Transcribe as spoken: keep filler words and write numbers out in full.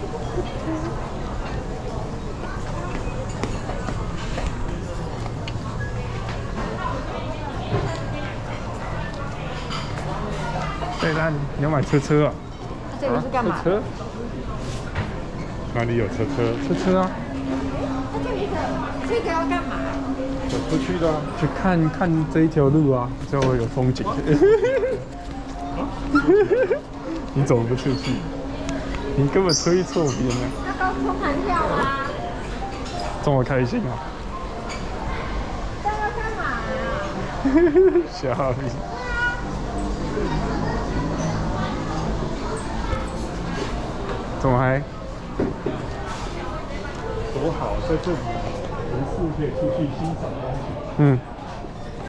对，那你要买车车啊？ 这个是干嘛？ 车车？哪里有车车？车车啊！ 那这个这个要干嘛？ 走出去的、啊，去看看这一条路啊，就会有风景。你怎么不出去？你根本推错边了。 要高空弹跳吗？ 这么开心啊！ 这要干嘛啊？ 小李。怎么还？多好，在这里无数可以出去欣赏东西。嗯。